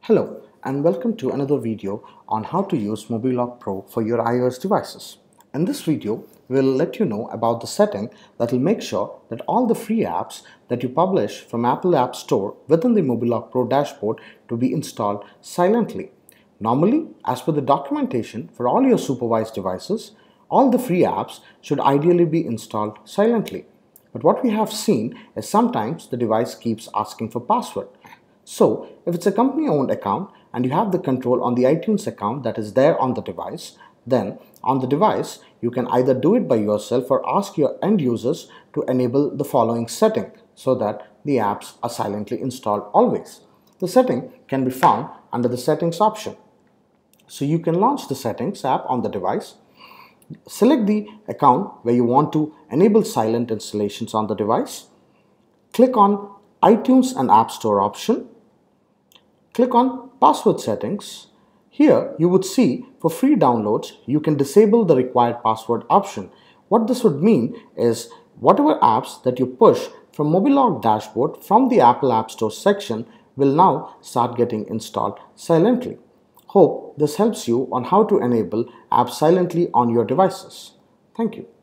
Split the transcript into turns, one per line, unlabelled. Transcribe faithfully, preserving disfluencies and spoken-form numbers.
Hello and welcome to another video on how to use MobiLock Pro for your iOS devices. In this video, we'll let you know about the setting that will make sure that all the free apps that you publish from Apple App Store within the MobiLock Pro dashboard to be installed silently. Normally, as per the documentation for all your supervised devices, all the free apps should ideally be installed silently. But what we have seen is sometimes the device keeps asking for password. So, if it's a company-owned account and you have the control on the iTunes account that is there on the device, then on the device you can either do it by yourself or ask your end users to enable the following setting so that the apps are silently installed always. The setting can be found under the settings option. So you can launch the settings app on the device, select the account where you want to enable silent installations on the device, click on iTunes and App Store option, click on password settings. Here you would see for free downloads you can disable the required password option. What this would mean is whatever apps that you push from MobiLock dashboard from the Apple App Store section will now start getting installed silently. Hope this helps you on how to enable apps silently on your devices. Thank you.